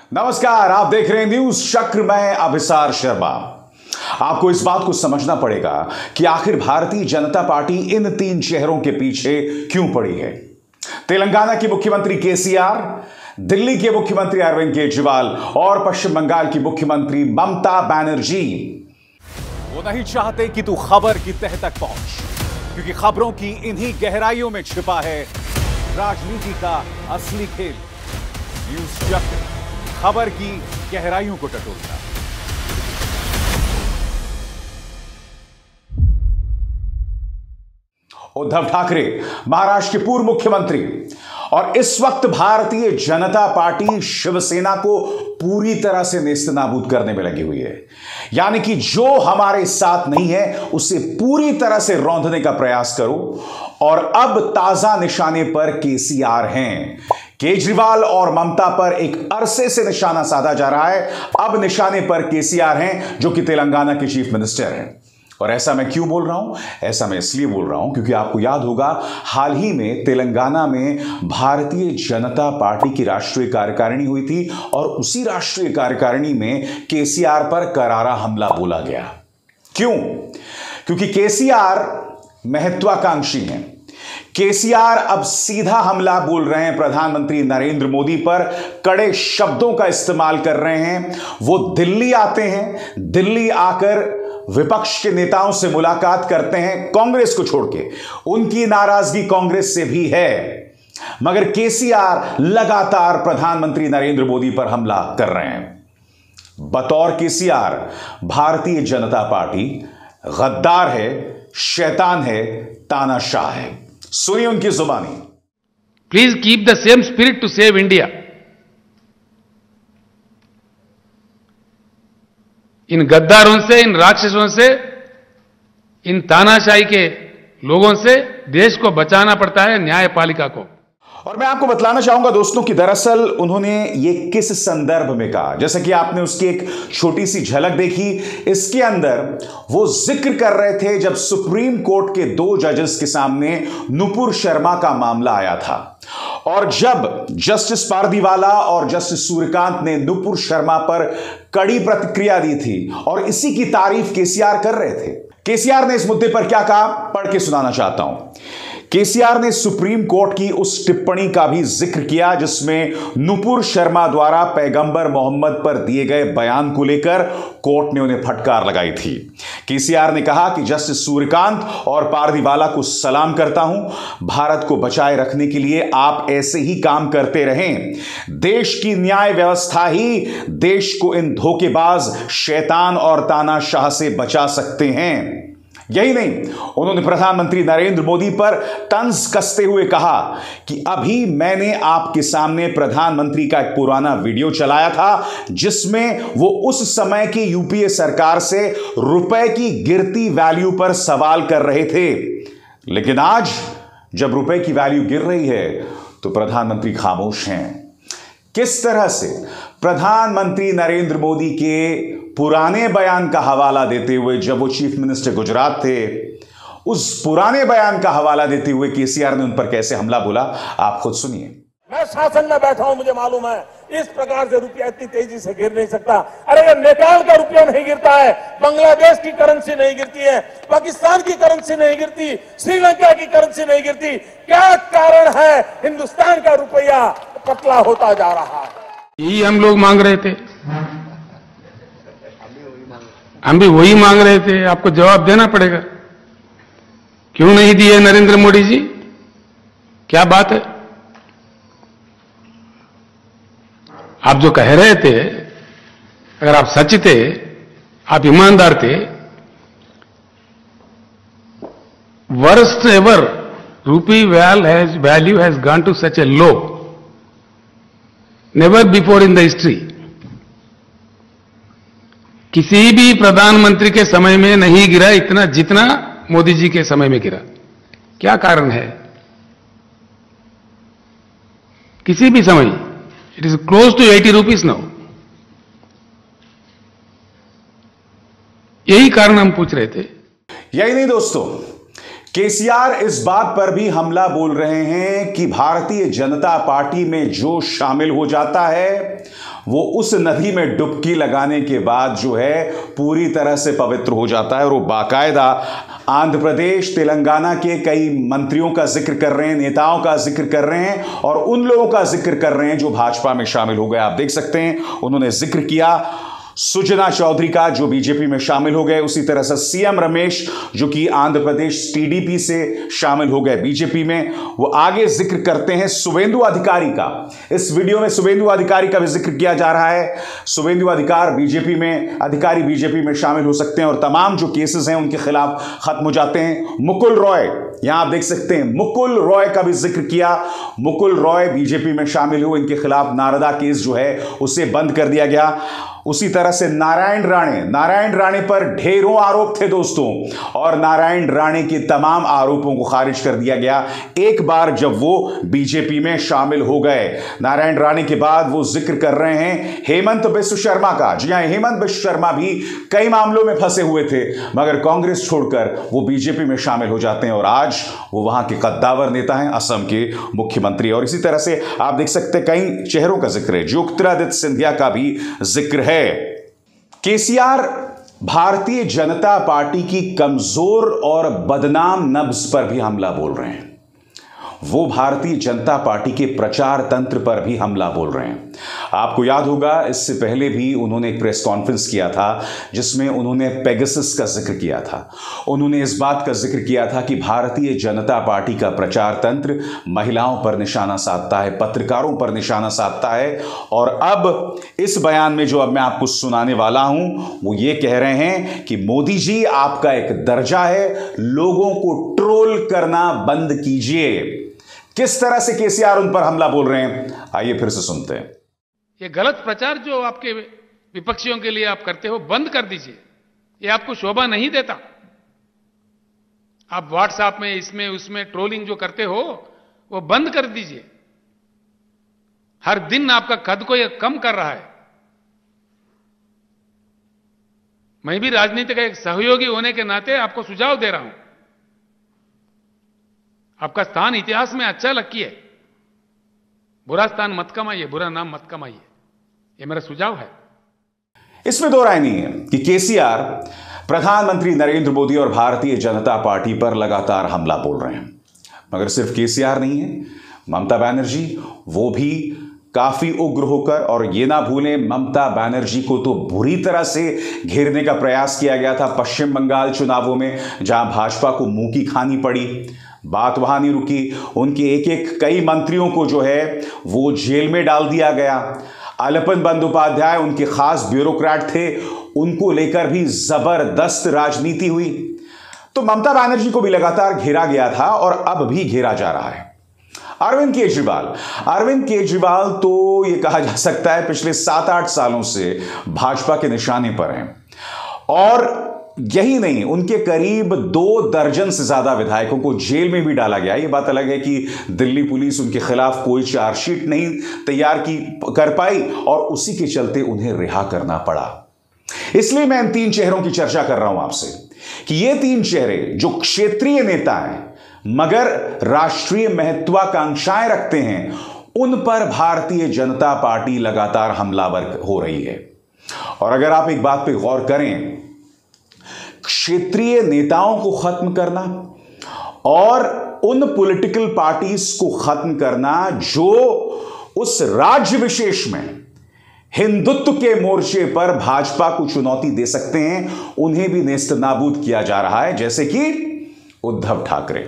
नमस्कार, आप देख रहे हैं न्यूज चक्र। मैं अभिसार शर्मा। आपको इस बात को समझना पड़ेगा कि आखिर भारतीय जनता पार्टी इन तीन चेहरों के पीछे क्यों पड़ी है। तेलंगाना की मुख्यमंत्री केसीआर, दिल्ली के मुख्यमंत्री अरविंद केजरीवाल और पश्चिम बंगाल की मुख्यमंत्री ममता बनर्जी। वो नहीं चाहते कि तू खबर की तह तक पहुंच, क्योंकि खबरों की इन्हीं गहराइयों में छिपा है राजनीति का असली खेल। न्यूज चक्र, खबर की गहराइयों को टटोलता। उद्धव ठाकरे महाराष्ट्र के पूर्व मुख्यमंत्री और इस वक्त भारतीय जनता पार्टी शिवसेना को पूरी तरह से नेस्तनाबूद करने में लगी हुई है। यानी कि जो हमारे साथ नहीं है उसे पूरी तरह से रौंदने का प्रयास करो। और अब ताजा निशाने पर केसीआर हैं। केजरीवाल और ममता पर एक अरसे से निशाना साधा जा रहा है, अब निशाने पर केसीआर हैं जो कि तेलंगाना के चीफ मिनिस्टर हैं। और ऐसा मैं क्यों बोल रहा हूं? ऐसा मैं इसलिए बोल रहा हूं क्योंकि आपको याद होगा हाल ही में तेलंगाना में भारतीय जनता पार्टी की राष्ट्रीय कार्यकारिणी हुई थी और उसी राष्ट्रीय कार्यकारिणी में केसीआर पर करारा हमला बोला गया। क्यों? क्योंकि केसीआर महत्वाकांक्षी हैं। केसीआर अब सीधा हमला बोल रहे हैं प्रधानमंत्री नरेंद्र मोदी पर, कड़े शब्दों का इस्तेमाल कर रहे हैं। वो दिल्ली आते हैं, दिल्ली आकर विपक्ष के नेताओं से मुलाकात करते हैं, कांग्रेस को छोड़ के। उनकी नाराजगी कांग्रेस से भी है, मगर केसीआर लगातार प्रधानमंत्री नरेंद्र मोदी पर हमला कर रहे हैं। बतौर केसीआर भारतीय जनता पार्टी गद्दार है, शैतान है, तानाशाह है। सुनिए उनकी जुबानी। Please keep the same spirit to save India. इन गद्दारों से, इन राक्षसों से, इन तानाशाही के लोगों से देश को बचाना पड़ता है, न्यायपालिका को। और मैं आपको बतलाना चाहूंगा दोस्तों कि दरअसल उन्होंने ये किस संदर्भ में कहा। जैसे कि आपने उसकी एक छोटी सी झलक देखी, इसके अंदर वो जिक्र कर रहे थे जब सुप्रीम कोर्ट के 2 जजेस के सामने नुपुर शर्मा का मामला आया था और जब जस्टिस पारदीवाला और जस्टिस सूर्यकांत ने नुपुर शर्मा पर कड़ी प्रतिक्रिया दी थी और इसी की तारीफ केसीआर कर रहे थे। केसीआर ने इस मुद्दे पर क्या कहा, पढ़ के सुनाना चाहता हूं। केसीआर ने सुप्रीम कोर्ट की उस टिप्पणी का भी जिक्र किया जिसमें नुपुर शर्मा द्वारा पैगंबर मोहम्मद पर दिए गए बयान को लेकर कोर्ट ने उन्हें फटकार लगाई थी। केसीआर ने कहा कि जस्टिस सूर्यकांत और पारदीवाला को सलाम करता हूं, भारत को बचाए रखने के लिए आप ऐसे ही काम करते रहें। देश की न्याय व्यवस्था ही देश को इन धोखेबाज, शैतान और तानाशाह से बचा सकते हैं। यही नहीं, उन्होंने प्रधानमंत्री नरेंद्र मोदी पर तंज कसते हुए कहा कि अभी मैंने आपके सामने प्रधानमंत्री का एक पुराना वीडियो चलाया था जिसमें वो उस समय की यूपीए सरकार से रुपए की गिरती वैल्यू पर सवाल कर रहे थे, लेकिन आज जब रुपए की वैल्यू गिर रही है तो प्रधानमंत्री खामोश हैं। किस तरह से प्रधानमंत्री नरेंद्र मोदी के पुराने बयान का हवाला देते हुए, जब वो चीफ मिनिस्टर गुजरात थे, उस पुराने बयान का हवाला देते हुए केसीआर ने उन पर कैसे हमला बोला, आप खुद सुनिए। मैं शासन में बैठा हूं, मुझे मालूम है इस प्रकार से रुपया इतनी तेजी से गिर नहीं सकता। अरे ये नेपाल का रुपया नहीं गिरता है, बांग्लादेश की करेंसी नहीं गिरती है, पाकिस्तान की करेंसी नहीं गिरती, श्रीलंका की करेंसी नहीं गिरती। क्या कारण है हिंदुस्तान का रुपया पतला होता जा रहा है? यही हम लोग मांग रहे थे, हम भी वही मांग रहे थे। आपको जवाब देना पड़ेगा। क्यों नहीं दिए नरेंद्र मोदी जी? क्या बात है? आप जो कह रहे थे, अगर आप सच थे, आप ईमानदार थे, worst ever rupee value has gone to such a low, never before in the history. किसी भी प्रधानमंत्री के समय में नहीं गिरा इतना जितना मोदी जी के समय में गिरा। क्या कारण है? किसी भी समय it is close to 80 rupees now. यही कारण हम पूछ रहे थे। यही नहीं दोस्तों, केसीआर इस बात पर भी हमला बोल रहे हैं कि भारतीय जनता पार्टी में जो शामिल हो जाता है वो उस नदी में डुबकी लगाने के बाद जो है पूरी तरह से पवित्र हो जाता है। और वो बाकायदा आंध्र प्रदेश, तेलंगाना के कई मंत्रियों का जिक्र कर रहे हैं, नेताओं का जिक्र कर रहे हैं और उन लोगों का जिक्र कर रहे हैं जो भाजपा में शामिल हो गए। आप देख सकते हैं उन्होंने जिक्र किया सुजना चौधरी का जो बीजेपी में शामिल हो गए, उसी तरह से सीएम रमेश जो कि आंध्र प्रदेश टीडीपी से शामिल हो गए बीजेपी में। वो आगे जिक्र करते हैं शुवेंदु अधिकारी का। इस वीडियो में शुवेंदु अधिकारी का भी जिक्र किया जा रहा है। शुवेंदु अधिकारी बीजेपी में शामिल हो सकते हैं और तमाम जो केसेस हैं उनके खिलाफ खत्म हो जाते हैं। मुकुल रॉय, यहां आप देख सकते हैं मुकुल रॉय का भी जिक्र किया। मुकुल रॉय बीजेपी में शामिल हुए, इनके खिलाफ नारदा केस जो है उसे बंद कर दिया गया। उसी तरह से नारायण राणे पर ढेरों आरोप थे दोस्तों, और नारायण राणे के तमाम आरोपों को खारिज कर दिया गया एक बार जब वो बीजेपी में शामिल हो गए। नारायण राणे के बाद वो जिक्र कर रहे हैं हेमंत बिश्व शर्मा का। जी हां, हेमंत बिश्व शर्मा भी कई मामलों में फंसे हुए थे मगर कांग्रेस छोड़कर वो बीजेपी में शामिल हो जाते हैं और आज वो वहां के कद्दावर नेता हैं, असम के मुख्यमंत्री। और इसी तरह से आप देख सकते हैं कई चेहरों का जिक्र है। ज्योतिरादित्य सिंधिया का भी जिक्र है। केसीआर भारतीय जनता पार्टी की कमजोर और बदनाम नब्ज पर भी हमला बोल रहे हैं। वो भारतीय जनता पार्टी के प्रचार तंत्र पर भी हमला बोल रहे हैं। आपको याद होगा इससे पहले भी उन्होंने एक प्रेस कॉन्फ्रेंस किया था जिसमें उन्होंने पेगासस का जिक्र किया था। उन्होंने इस बात का जिक्र किया था कि भारतीय जनता पार्टी का प्रचार तंत्र महिलाओं पर निशाना साधता है, पत्रकारों पर निशाना साधता है। और अब इस बयान में जो अब मैं आपको सुनाने वाला हूं वो ये कह रहे हैं कि मोदी जी आपका एक दर्जा है, लोगों को ट्रोल करना बंद कीजिए। किस तरह से केसीआर उन पर हमला बोल रहे हैं, आइए फिर से सुनते हैं। ये गलत प्रचार जो आपके विपक्षियों के लिए आप करते हो बंद कर दीजिए, ये आपको शोभा नहीं देता। आप व्हाट्सएप में इसमें उसमें ट्रोलिंग जो करते हो वो बंद कर दीजिए। हर दिन आपका कद को ये कम कर रहा है। मैं भी राजनीति का एक सहयोगी होने के नाते आपको सुझाव दे रहा हूं। आपका स्थान इतिहास में अच्छा रखिए, बुरा स्थान मत कमाइए, बुरा नाम मत कमाइए, ये मेरा सुझाव है। इसमें दो राय नहीं है कि केसीआर प्रधानमंत्री नरेंद्र मोदी और भारतीय जनता पार्टी पर लगातार हमला बोल रहे हैं। मगर सिर्फ केसीआर नहीं है, ममता बनर्जी वो भी काफी उग्र होकर, और ये ना भूलें ममता बनर्जी को तो बुरी तरह से घेरने का प्रयास किया गया था पश्चिम बंगाल चुनावों में, जहां भाजपा को मुंह की खानी पड़ी। बात वहां नहीं रुकी, उनके एक कई मंत्रियों को जो है वो जेल में डाल दिया गया। अलपन बंदोपाध्याय उनके खास ब्यूरोक्रेट थे, उनको लेकर भी जबरदस्त राजनीति हुई। तो ममता बनर्जी को भी लगातार घेरा गया था और अब भी घेरा जा रहा है। अरविंद केजरीवाल तो ये कहा जा सकता है पिछले 7-8 सालों से भाजपा के निशाने पर हैं, और यही नहीं, उनके करीब 2 दर्जन से ज्यादा विधायकों को जेल में भी डाला गया। यह बात अलग है कि दिल्ली पुलिस उनके खिलाफ कोई चार्जशीट नहीं तैयार कर पाई और उसी के चलते उन्हें रिहा करना पड़ा। इसलिए मैं इन 3 चेहरों की चर्चा कर रहा हूं आपसे कि ये 3 चेहरे जो क्षेत्रीय नेता हैं मगर राष्ट्रीय महत्वाकांक्षाएं रखते हैं, उन पर भारतीय जनता पार्टी लगातार हमलावर हो रही है। और अगर आप एक बात पे गौर करें, क्षेत्रीय नेताओं को खत्म करना और उन पॉलिटिकल पार्टीज को खत्म करना जो उस राज्य विशेष में हिंदुत्व के मोर्चे पर भाजपा को चुनौती दे सकते हैं, उन्हें भी नेस्तनाबूद किया जा रहा है। जैसे कि उद्धव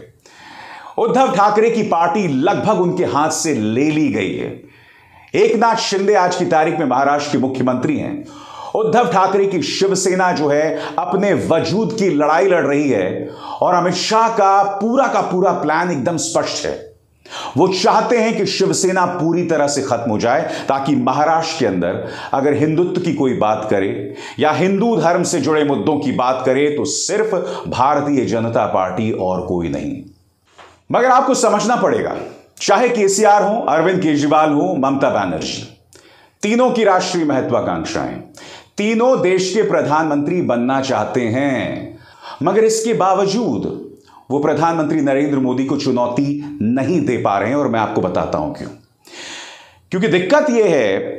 ठाकरे की पार्टी लगभग उनके हाथ से ले ली गई है। एकनाथ शिंदे आज की तारीख में महाराष्ट्र के मुख्यमंत्री हैं। उद्धव ठाकरे की शिवसेना जो है अपने वजूद की लड़ाई लड़ रही है और अमित शाह का पूरा प्लान एकदम स्पष्ट है। वो चाहते हैं कि शिवसेना पूरी तरह से खत्म हो जाए ताकि महाराष्ट्र के अंदर अगर हिंदुत्व की कोई बात करे या हिंदू धर्म से जुड़े मुद्दों की बात करे तो सिर्फ भारतीय जनता पार्टी और कोई नहीं। मगर आपको समझना पड़ेगा, चाहे केसीआर हो, अरविंद केजरीवाल हो, ममता बनर्जी, तीनों की राष्ट्रीय महत्वाकांक्षाएं, तीनों देश के प्रधानमंत्री बनना चाहते हैं, मगर इसके बावजूद वो प्रधानमंत्री नरेंद्र मोदी को चुनौती नहीं दे पा रहे हैं। और मैं आपको बताता हूं क्यों। क्योंकि दिक्कत यह है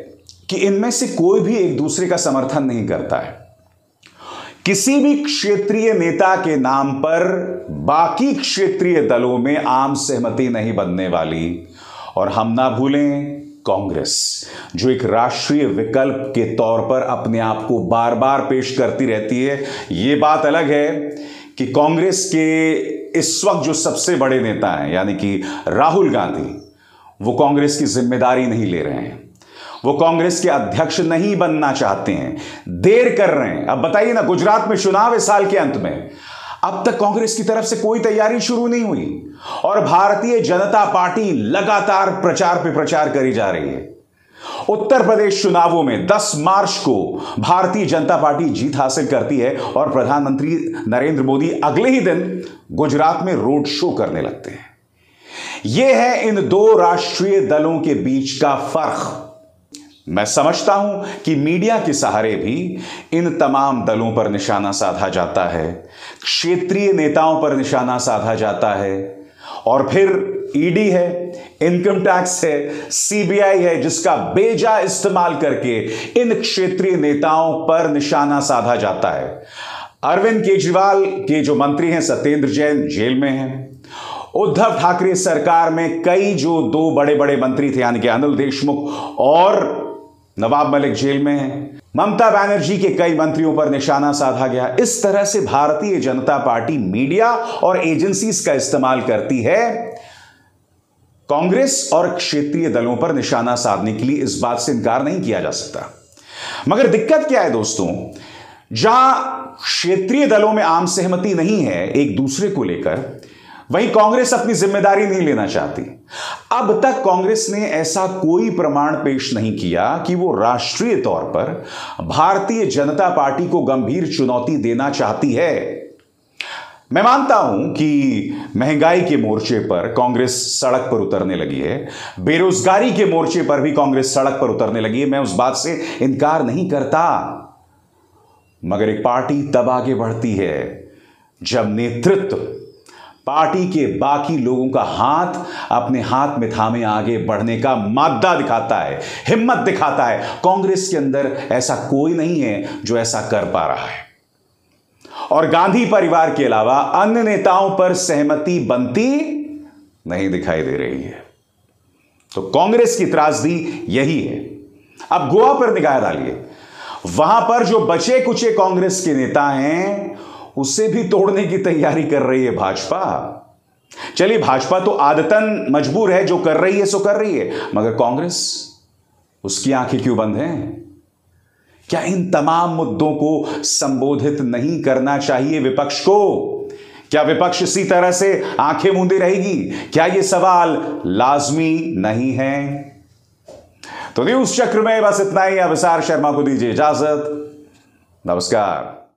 कि इनमें से कोई भी एक दूसरे का समर्थन नहीं करता है। किसी भी क्षेत्रीय नेता के नाम पर बाकी क्षेत्रीय दलों में आम सहमति नहीं बनने वाली। और हम ना भूलें, कांग्रेस जो एक राष्ट्रीय विकल्प के तौर पर अपने आप को बार बार पेश करती रहती है। यह बात अलग है कि कांग्रेस के इस वक्त जो सबसे बड़े नेता हैं यानी कि राहुल गांधी, वो कांग्रेस की जिम्मेदारी नहीं ले रहे हैं, वो कांग्रेस के अध्यक्ष नहीं बनना चाहते हैं, देर कर रहे हैं। अब बताइए ना, गुजरात में चुनाव है साल के अंत में, अब तक कांग्रेस की तरफ से कोई तैयारी शुरू नहीं हुई और भारतीय जनता पार्टी लगातार प्रचार पे प्रचार करी जा रही है। उत्तर प्रदेश चुनावों में 10 मार्च को भारतीय जनता पार्टी जीत हासिल करती है और प्रधानमंत्री नरेंद्र मोदी अगले ही दिन गुजरात में रोड शो करने लगते हैं। यह है इन दो राष्ट्रीय दलों के बीच का फर्क। मैं समझता हूं कि मीडिया के सहारे भी इन तमाम दलों पर निशाना साधा जाता है, क्षेत्रीय नेताओं पर निशाना साधा जाता है, और फिर ईडी है, इनकम टैक्स है, सीबीआई है, जिसका बेजा इस्तेमाल करके इन क्षेत्रीय नेताओं पर निशाना साधा जाता है। अरविंद केजरीवाल के जो मंत्री हैं सत्येंद्र जैन जेल में हैं। उद्धव ठाकरे सरकार में कई जो 2 बड़े बड़े मंत्री थे यानी कि अनिल देशमुख और नवाब मलिक जेल में हैं। ममता बनर्जी के कई मंत्रियों पर निशाना साधा गया। इस तरह से भारतीय जनता पार्टी मीडिया और एजेंसीज का इस्तेमाल करती है कांग्रेस और क्षेत्रीय दलों पर निशाना साधने के लिए। इस बात से इनकार नहीं किया जा सकता। मगर दिक्कत क्या है दोस्तों, जहां क्षेत्रीय दलों में आम सहमति नहीं है एक दूसरे को लेकर, वहीं कांग्रेस अपनी जिम्मेदारी नहीं लेना चाहती। अब तक कांग्रेस ने ऐसा कोई प्रमाण पेश नहीं किया कि वो राष्ट्रीय तौर पर भारतीय जनता पार्टी को गंभीर चुनौती देना चाहती है। मैं मानता हूं कि महंगाई के मोर्चे पर कांग्रेस सड़क पर उतरने लगी है, बेरोजगारी के मोर्चे पर भी कांग्रेस सड़क पर उतरने लगी है, मैं उस बात से इनकार नहीं करता। मगर एक पार्टी तब आगे बढ़ती है जब नेतृत्व पार्टी के बाकी लोगों का हाथ अपने हाथ में थामे आगे बढ़ने का मादा दिखाता है, हिम्मत दिखाता है। कांग्रेस के अंदर ऐसा कोई नहीं है जो ऐसा कर पा रहा है। और गांधी परिवार के अलावा अन्य नेताओं पर सहमति बनती नहीं दिखाई दे रही है। तो कांग्रेस की त्रासदी यही है। अब गोवा पर निगाह डालिए, वहां पर जो बचे कुचे कांग्रेस के नेता हैं उसे भी तोड़ने की तैयारी कर रही है भाजपा। चलिए, भाजपा तो आदतन मजबूर है, जो कर रही है सो कर रही है, मगर कांग्रेस, उसकी आंखें क्यों बंद हैं? क्या इन तमाम मुद्दों को संबोधित नहीं करना चाहिए विपक्ष को? क्या विपक्ष इसी तरह से आंखें मूंदे रहेगी? क्या यह सवाल लाजमी नहीं है? तो न्यूज चक्र में बस इतना ही। अभिसार शर्मा को दीजिए इजाजत। नमस्कार।